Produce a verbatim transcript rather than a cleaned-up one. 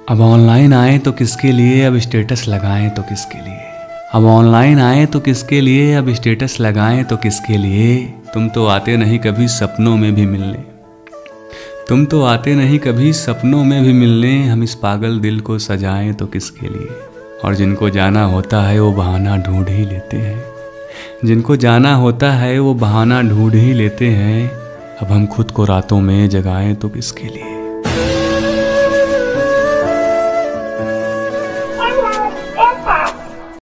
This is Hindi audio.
अब ऑनलाइन आए तो किसके लिए, अब स्टेटस लगाएं तो किसके लिए। अब ऑनलाइन आए तो किसके लिए, अब स्टेटस लगाएं तो किसके लिए। तुम तो आते नहीं कभी सपनों में भी मिलने, तुम तो आते नहीं कभी सपनों में भी मिलने। हम इस पागल दिल को सजाएं तो किसके लिए। और जिनको जाना होता है वो बहाना ढूंढ ही लेते हैं, जिनको जाना होता है वो बहाना ढूंढ ही लेते हैं। अब हम खुद को रातों में जगाएं तो किसके लिए।